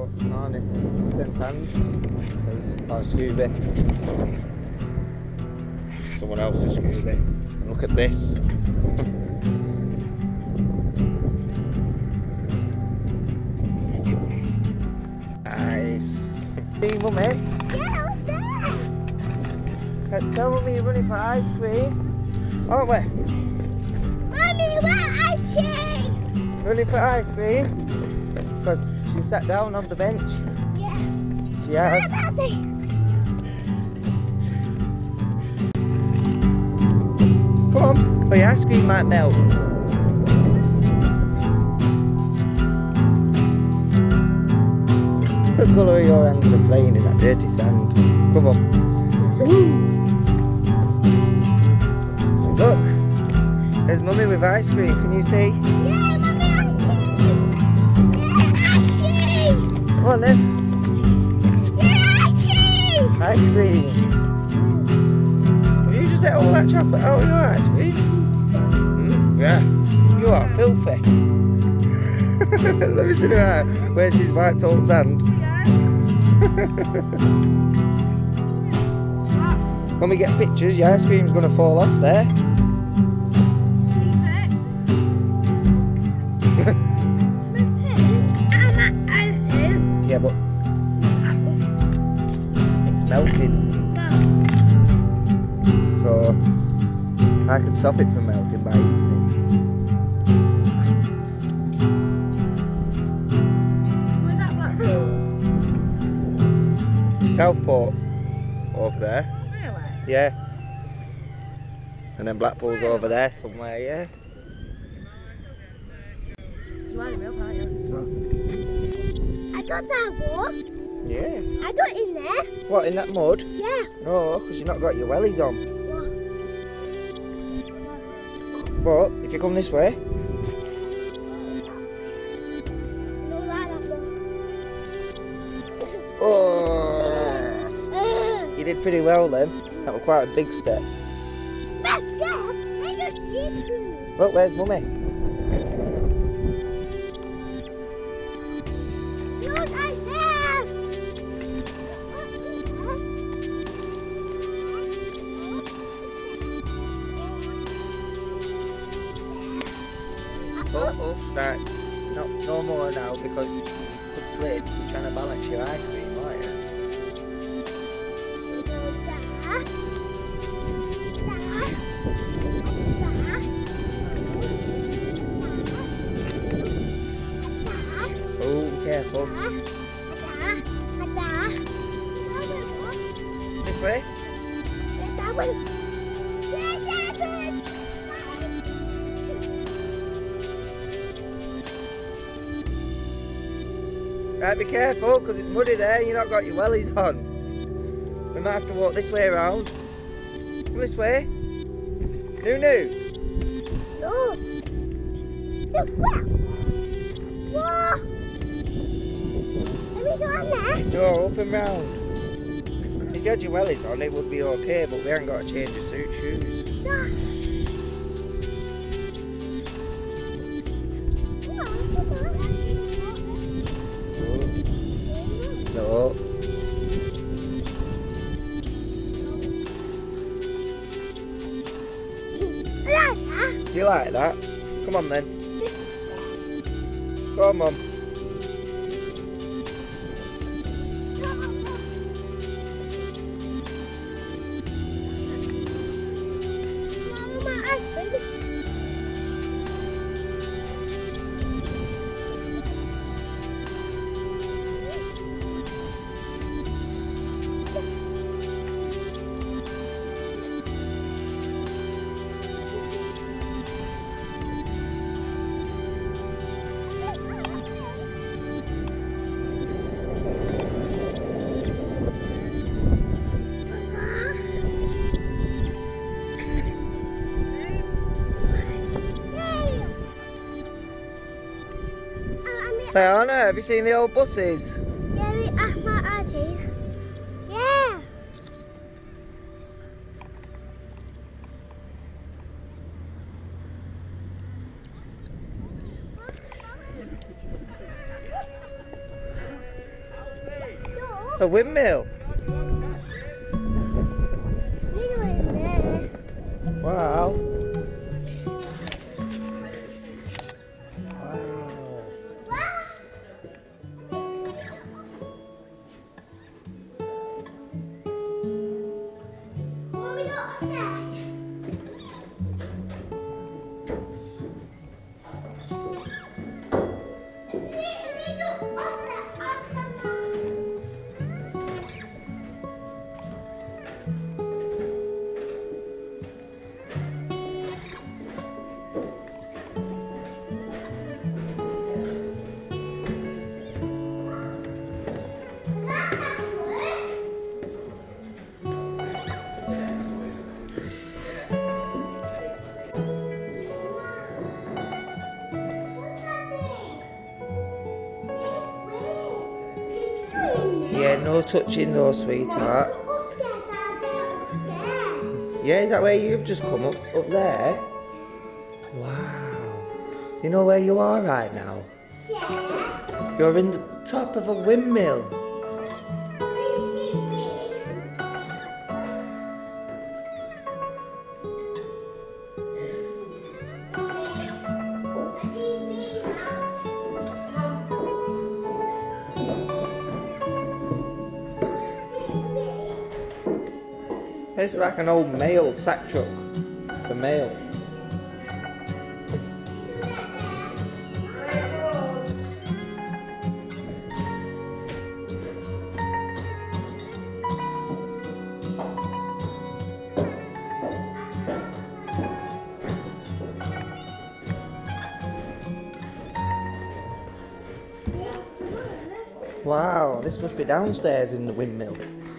about Narny St.Annes. Or Scooby. Someone else's Scooby. And look at this. Nice. Hey, Mummy? Yeah, what's that? Tell Mummy you're running for ice cream. Aren't we? Mommy, where ice cream? Running for ice cream? Because she sat down on the bench. Yeah. She has. Come on, oh, your ice cream might melt. The colour of your hands are playing in that dirty sand. Come on. Look, there's Mummy with ice cream. Can you see? Yeah, Mommy, ice cream! Yeah, ice cream! Come on then. Yeah, ice cream! Ice cream. Have you just ate all that chocolate out of your ice cream? Yeah. You are filthy. Let me see her where she's wiped all the sand. When we get pictures, your ice cream's going to fall off there. Yeah, but it's melting. So I can stop it from melting by eating it. So is that Blackpool? Southport over there. Really? Yeah. And then Blackpool's over there somewhere, yeah. You are the real, aren't you? I got that walk. Yeah. I got in there. What, in that mud? Yeah. No, because you've not got your wellies on. What? But if you come this way, No, like that one. oh, you did pretty well then. That was quite a big step. Back there, I got you. Look, where's Mummy? Look, I have. Oh, right. No more now because you could slip. You're trying to balance your ice cream, aren't you? Oh, be careful. This way? Right, be careful because it's muddy there. You've not got your wellies on. We might have to walk this way around. Come this way. No. No, up and round. If you had your wellies on, it would be okay, but we haven't got to change your suit shoes. No. Do you like that? Come on then. Go on, Mum. Leyarna, have you seen the old buses? Yeah, we asked my auntie. Yeah. A windmill. Wow. Yeah, no touching though, sweetheart. Yeah, is that where you've just come up there? Wow. Do you know where you are right now? You're in the top of a windmill. It's like an old mail sack truck for mail. Wow, this must be downstairs in the windmill.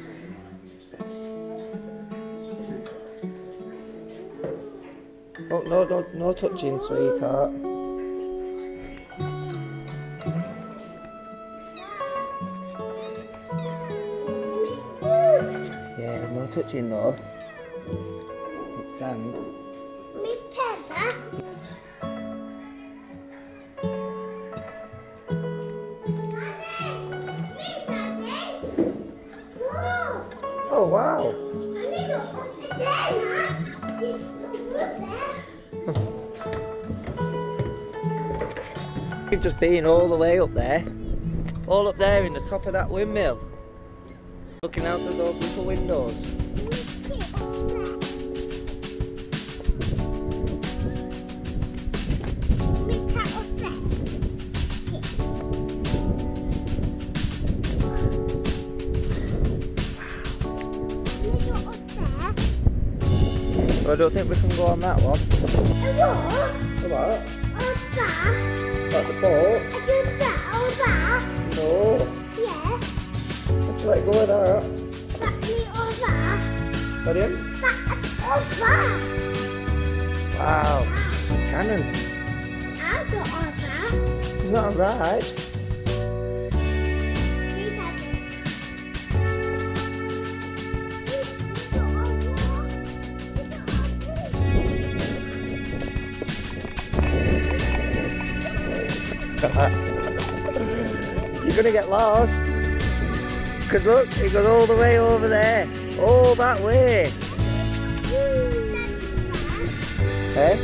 Oh, no touching, sweetheart. Yeah, no touching though. It's sand. Oh wow! You've just been all the way up there. All up there in the top of that windmill. Looking out of those little windows. I don't think we can go on that one. What? What? Like the boat? No. Yeah. Let's let go of that. Pardon? Wow. It's a cannon. It's not a ride. You're gonna get lost. Because look, it goes all the way over there. All that way. Hey?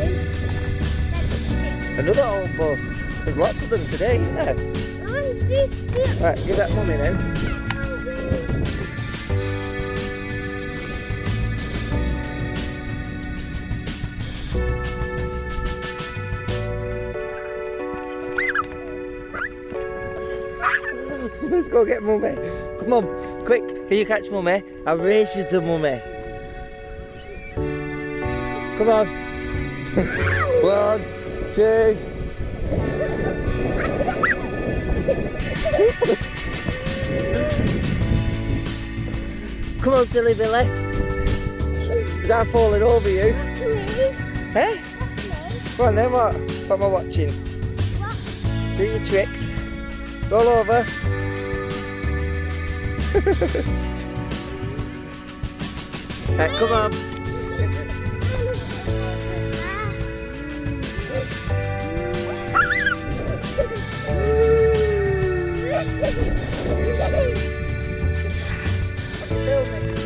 Another old bus. There's lots of them today, isn't there? Right, give that mummy then. Let's go get mummy. Come on, quick. Can you catch mummy? I'll race you to mummy. Come on. 1, 2. Come on, silly Billy. Because I'm falling over you. Eh? Come on then, what? What am I watching? Do your tricks. Roll over. Right, come on. It's filming.